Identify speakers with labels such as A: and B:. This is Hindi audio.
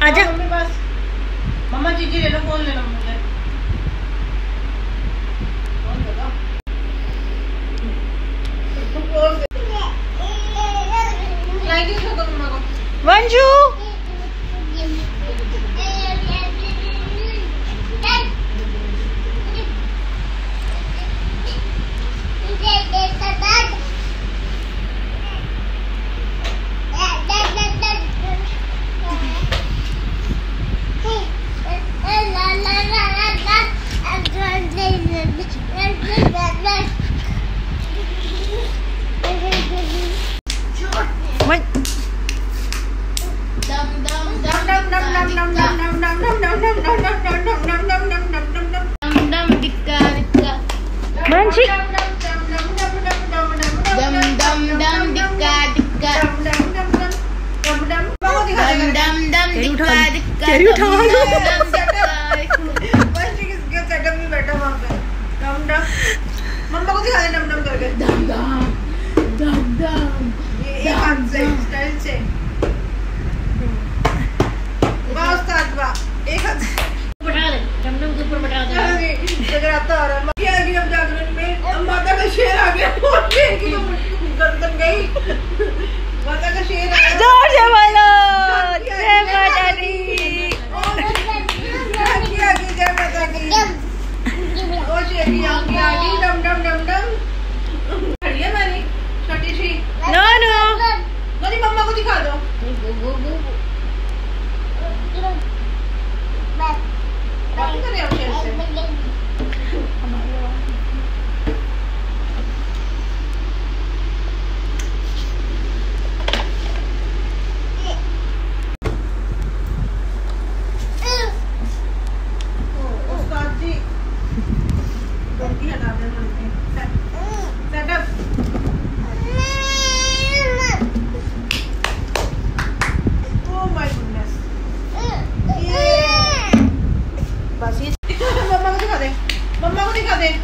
A: आजा
B: मम्मी पास। मम्मा चीजी ले लो, फोन ले लो मुझे। फोन दे दो। लाइटिंग शो दो मम्मा को।
A: वंजू Manci.
C: Dum dum dum dikka dikka. Dum dum dum dikka dikka.
A: कैरी उठा लो।
B: सेटअप में बैठा वहाँ पे। डम डम। मम्मा को दिखा दे डम डम करके।
C: Dum dum dum dum.
B: ये एक हाथ से स्टाइल से। वाह उस्ताद वाह। एक हाथ से।
C: बढ़ा दे, डम डम के ऊपर बढ़ा दे।
B: जगराता हो रहा है। क्या आ गया अब जागरण में? अब माता का शेर आ गया। और शेर की तो गर्दन गई। माता का शेर आ गया।
A: जोर से बोलो जय माता दी।
B: जय माता की। ओ शेर की आंखें आ गई। डम डम डम डम। खड़ी है मैंने छोटी सी।
A: नो नो
B: मेरी मम्मा को दिखा दो। बात करें अब शेर से। मम्मा को दिखा दे